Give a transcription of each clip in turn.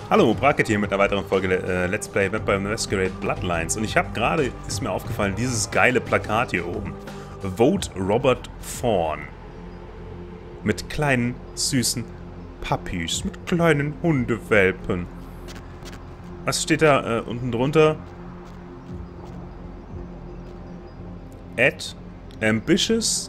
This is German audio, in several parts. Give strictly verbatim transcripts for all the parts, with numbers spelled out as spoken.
Hallo, Bracket hier mit einer weiteren Folge äh, Let's Play Vampire Masquerade Bloodlines. Und ich habe gerade, ist mir aufgefallen, dieses geile Plakat hier oben. Vote Robert Thorne. Mit kleinen, süßen Puppies, mit kleinen Hundewelpen. Was steht da äh, unten drunter? At ambitious?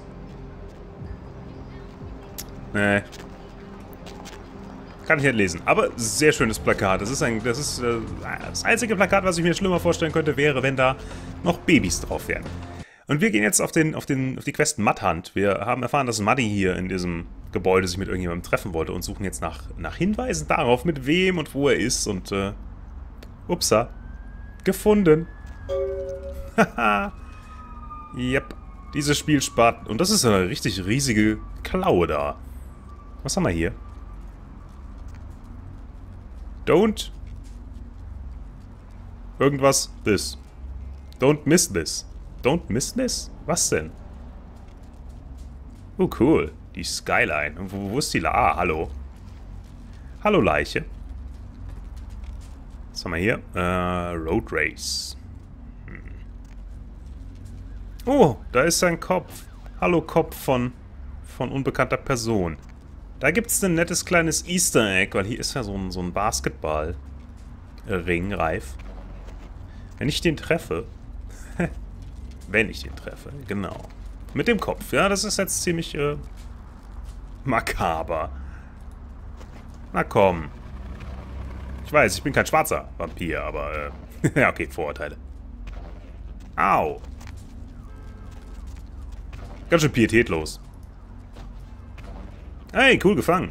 Nee. Kann ich nicht lesen. Aber sehr schönes Plakat. Das ist ein, das ist äh, das einzige Plakat, was ich mir schlimmer vorstellen könnte, wäre, wenn da noch Babys drauf wären. Und wir gehen jetzt auf, den, auf, den, auf die Quest Mudhunt. Wir haben erfahren, dass Muddy hier in diesem Gebäude sich mit irgendjemandem treffen wollte und suchen jetzt nach, nach Hinweisen darauf, mit wem und wo er ist. Und, äh, upsa. Gefunden. Haha. Yep. Dieses Spiel spart... Und das ist eine richtig riesige Klaue da. Was haben wir hier? Don't... Irgendwas this. Don't miss this. Don't miss this? Was denn? Oh, cool. Die Skyline. Wo, wo ist die... La ah, hallo. Hallo, Leiche. Was haben wir hier? Äh, Road Race. Hm. Oh, da ist sein Kopf. Hallo, Kopf von... von unbekannter Person. Da gibt es ein nettes kleines Easter Egg, weil hier ist ja so ein, so ein Basketball-Ring reif. Wenn ich den treffe... Wenn ich den treffe, genau. Mit dem Kopf, ja, das ist jetzt ziemlich äh, makaber. Na komm. Ich weiß, ich bin kein schwarzer Vampir, aber... Äh, ja, okay, Vorurteile. Au. Ganz schön pietätlos. Hey, cool gefangen.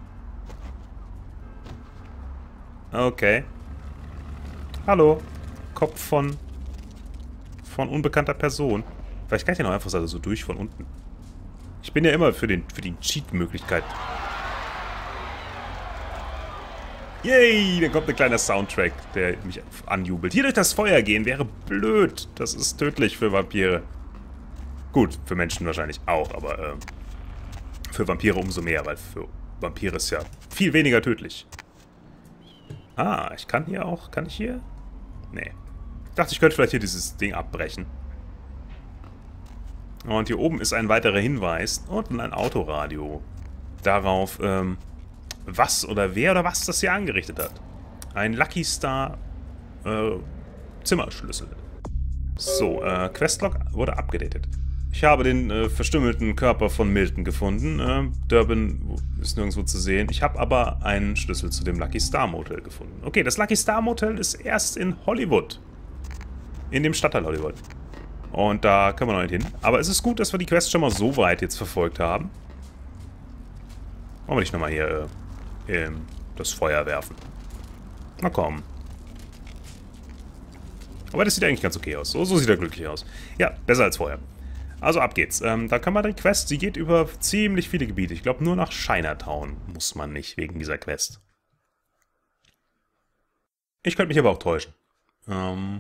Okay. Hallo. Kopf von... von unbekannter Person. Vielleicht kann ich den auch einfach so durch von unten. Ich bin ja immer für, den, für die Cheat-Möglichkeit. Yay, dann kommt ein kleiner Soundtrack, der mich anjubelt. Hier durch das Feuer gehen wäre blöd. Das ist tödlich für Vampire. Gut, für Menschen wahrscheinlich auch, aber äh, für Vampire umso mehr, weil für Vampire ist ja viel weniger tödlich. Ah, ich kann hier auch... Kann ich hier? Nee. Ich dachte, ich könnte vielleicht hier dieses Ding abbrechen. Und hier oben ist ein weiterer Hinweis und ein Autoradio. Darauf, ähm, was oder wer oder was das hier angerichtet hat. Ein Lucky Star äh, Zimmerschlüssel. So, äh, Questlog wurde abgedatet. Ich habe den äh, verstümmelten Körper von Milton gefunden. Äh, Durban ist nirgendwo zu sehen. Ich habe aber einen Schlüssel zu dem Lucky Star Motel gefunden. Okay, das Lucky Star Motel ist erst in Hollywood. In dem Stadtteil Hollywood. Und da können wir noch nicht hin. Aber es ist gut, dass wir die Quest schon mal so weit jetzt verfolgt haben. Wollen wir nicht nochmal hier äh, in das Feuer werfen. Na komm. Aber das sieht eigentlich ganz okay aus. So, so sieht er glücklich aus. Ja, besser als vorher. Also ab geht's. Ähm, da können wir die Quest, sie geht über ziemlich viele Gebiete. Ich glaube, nur nach Chinatown muss man nicht wegen dieser Quest. Ich könnte mich aber auch täuschen. Ähm...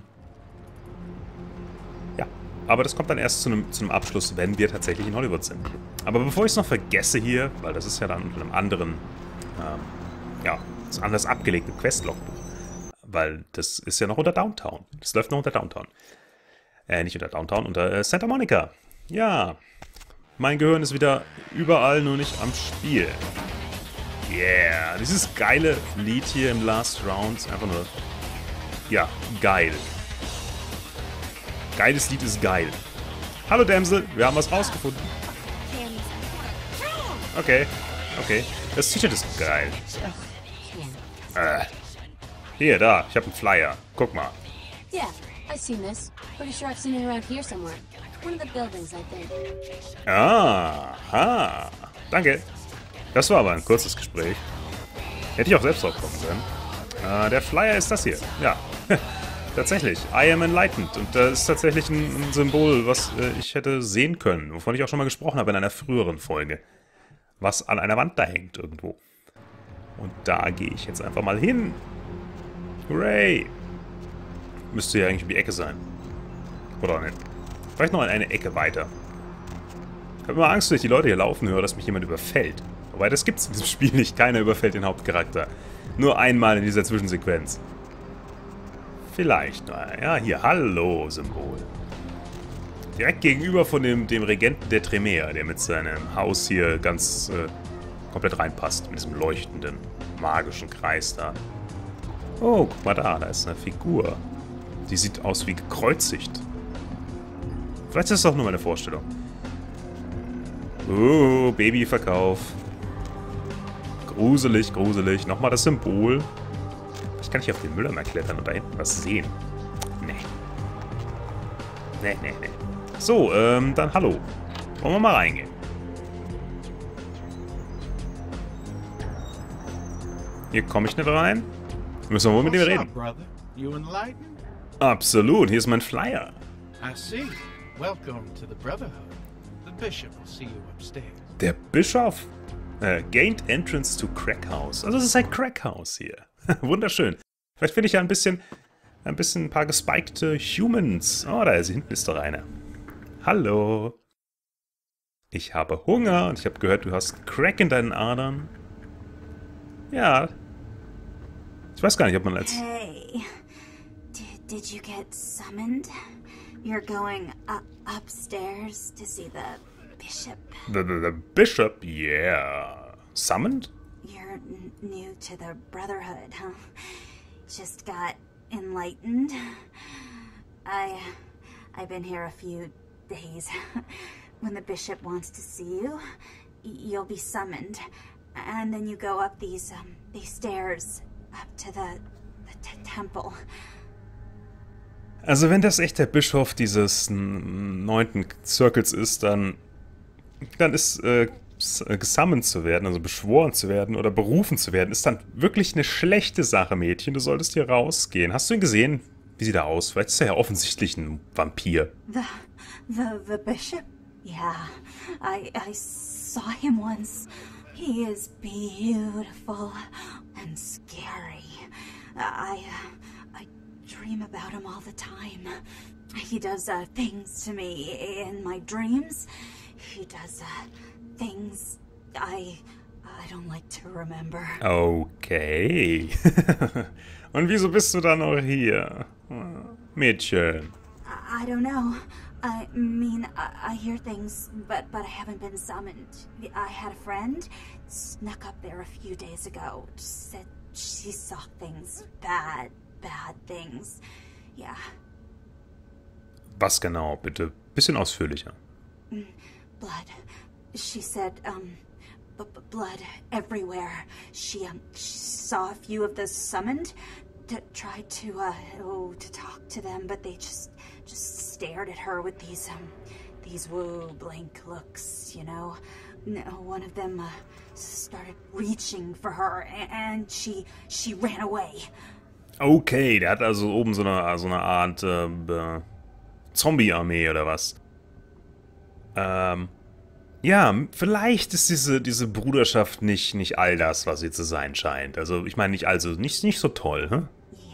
Aber das kommt dann erst zu einem, zu einem Abschluss, wenn wir tatsächlich in Hollywood sind. Aber bevor ich es noch vergesse hier, weil das ist ja dann unter einem anderen, ähm, ja, das anders abgelegte Quest-Logbuch. Weil das ist ja noch unter Downtown. Das läuft noch unter Downtown. Äh, nicht unter Downtown, unter äh, Santa Monica. Ja, mein Gehirn ist wieder überall, nur nicht am Spiel. Yeah, dieses geile Lied hier im Last Round ist einfach nur, ja, geil. Geiles Lied ist geil. Hallo Dämsel, wir haben was rausgefunden. Okay, okay. Das T-Shirt ist geil. Äh. Hier, da, ich habe einen Flyer. Guck mal. Yeah, I've seen this. Pretty sure I've seen it around here somewhere. One of the buildings, I think. Ah, ha. Danke. Das war aber ein kurzes Gespräch. Hätte ich auch selbst drauf kommen können. Äh, der Flyer ist das hier. Ja. Tatsächlich, I am enlightened. Und das ist tatsächlich ein, ein Symbol, was äh, ich hätte sehen können, wovon ich auch schon mal gesprochen habe in einer früheren Folge. Was an einer Wand da hängt irgendwo. Und da gehe ich jetzt einfach mal hin. Hooray! Müsste ja eigentlich um die Ecke sein. Oder nicht? Vielleicht noch in eine Ecke weiter. Ich habe immer Angst, wenn ich die Leute hier laufen höre, dass mich jemand überfällt. Wobei, das gibt es in diesem Spiel nicht. Keiner überfällt den Hauptcharakter. Nur einmal in dieser Zwischensequenz. Vielleicht. Ja, hier. Hallo, Symbol. Direkt gegenüber von dem, dem Regenten der Tremere, der mit seinem Haus hier ganz äh, komplett reinpasst. Mit diesem leuchtenden, magischen Kreis da. Oh, guck mal da. Da ist eine Figur. Die sieht aus wie gekreuzigt. Vielleicht ist das auch nur meine Vorstellung. Oh, Babyverkauf. Gruselig, gruselig. Nochmal das Symbol. Ich kann nicht auf den Mülleimer klettern und da hinten was sehen. Nee. Nee, nee, nee. So, ähm, dann hallo. Wollen wir mal reingehen. Hier komme ich nicht rein. Müssen wir wohl mit dem reden. Absolut, hier ist mein Flyer. I see. Welcome to the Brotherhood. The Bishop will see you upstairs. Der Bischof? Äh, gained entrance to Crack House. Also es ist ein Crack House hier. Wunderschön. Vielleicht finde ich ja ein bisschen, ein bisschen ein paar gespikte Humans. Oh, da ist hinten ist doch einer. Hallo. Ich habe Hunger und ich habe gehört, du hast Crack in deinen Adern. Ja. Ich weiß gar nicht, ob man als... Hey, D did you get summoned? You're going up upstairs to see the bishop. The, the, the bishop? Yeah. Summoned? You're n new to the Brotherhood, huh? Just got enlightened. I... I've been here a few days. When the bishop wants to see you, you'll be summoned. And then you go up these, um, these stairs up to the, the t temple. Also wenn das echt der Bischof dieses neunten Circles ist, dann, dann ist äh, gesammelt zu werden, also beschworen zu werden oder berufen zu werden, ist dann wirklich eine schlechte Sache, Mädchen. Du solltest hier rausgehen. Hast du ihn gesehen? Wie sieht er aus? Vielleicht ist er ja offensichtlich ein Vampir. The, the, the bishop? Yeah, I, I saw him once. He is beautiful and scary. I, uh, I dream about him all the time. He does uh, things to me in my dreams. He does uh, things I, I don't like to remember. Okay. Und wieso bist du dann noch hier? Mädchen. I, I don't know. I mean, I, I hear things, but but I haven't been summoned. I had a friend, snuck up there a few days ago. Said she saw things, bad, bad things. Yeah. Was genau, bitte? Bisschen ausführlicher. Blood. She said, um, b b blood everywhere. She um, she saw a few of the summoned. To try to uh oh to talk to them, but they just just stared at her with these um these woo blank looks, you know. No, one of them uh, started reaching for her, and she she ran away. Okay, der hat also oben so eine so eine Art äh, Zombie-Armee oder was? Ähm, ja, vielleicht ist diese diese Bruderschaft nicht nicht all das, was sie zu sein scheint. Also ich meine nicht also nicht nicht so toll, hm?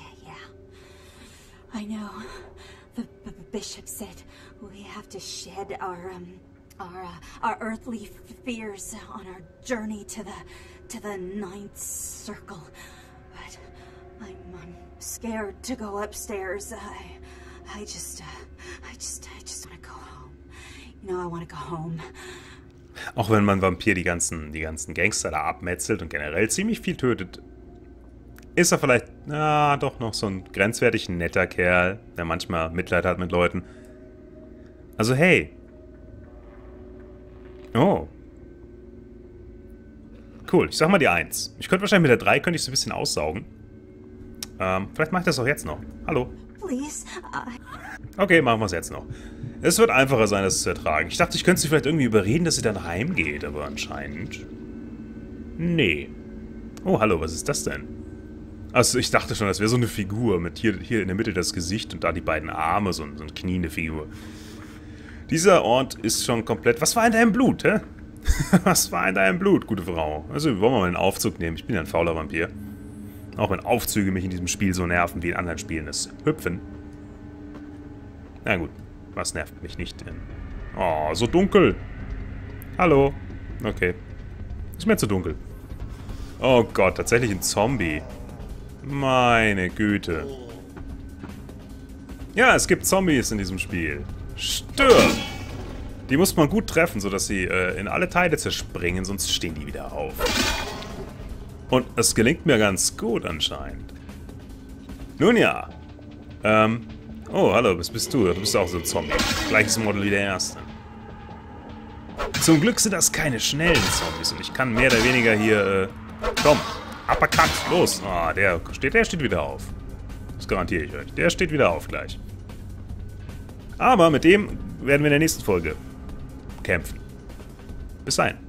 I know. The b bishop said we have to shed our um our uh, our earthly fears on our journey to the to the ninth circle. But I'm I'm scared to go upstairs. I I just uh, I just I just want to go home. You know, I want to go home. Auch wenn man Vampir die ganzen die ganzen Gangster da abmetzelt und generell ziemlich viel tötet, ist er vielleicht, na, doch noch so ein grenzwertig netter Kerl, der manchmal Mitleid hat mit Leuten. Also, hey. Oh. Cool, ich sag mal die eins. Ich könnte wahrscheinlich mit der drei könnte ich so ein bisschen aussaugen. Ähm, vielleicht mache ich das auch jetzt noch. Hallo. Please. Okay, machen wir es jetzt noch. Es wird einfacher sein, das zu ertragen. Ich dachte, ich könnte sie vielleicht irgendwie überreden, dass sie dann heimgeht, aber anscheinend... Nee. Oh, hallo, was ist das denn? Also ich dachte schon, das wäre so eine Figur mit hier, hier in der Mitte das Gesicht und da die beiden Arme, so, so eine kniende Figur. Dieser Ort ist schon komplett... Was war in deinem Blut, hä? Was war in deinem Blut, gute Frau? Also wollen wir mal einen Aufzug nehmen. Ich bin ja ein fauler Vampir. Auch wenn Aufzüge mich in diesem Spiel so nerven wie in anderen Spielen das Hüpfen. Na gut, was nervt mich nicht denn? Oh, so dunkel. Hallo. Okay. Ist mir zu dunkel. Oh Gott, tatsächlich ein Zombie. Meine Güte. Ja, es gibt Zombies in diesem Spiel. Stirb! Die muss man gut treffen, sodass sie äh, in alle Teile zerspringen, sonst stehen die wieder auf. Und es gelingt mir ganz gut anscheinend. Nun ja. Ähm. Oh, hallo, was bist du? Du bist auch so ein Zombie. Gleiches Model wie der erste. Zum Glück sind das keine schnellen Zombies und ich kann mehr oder weniger hier, äh... Komm, Uppercut, los! Ah, der steht, der steht wieder auf. Das garantiere ich euch. Der steht wieder auf gleich. Aber mit dem werden wir in der nächsten Folge kämpfen. Bis dahin.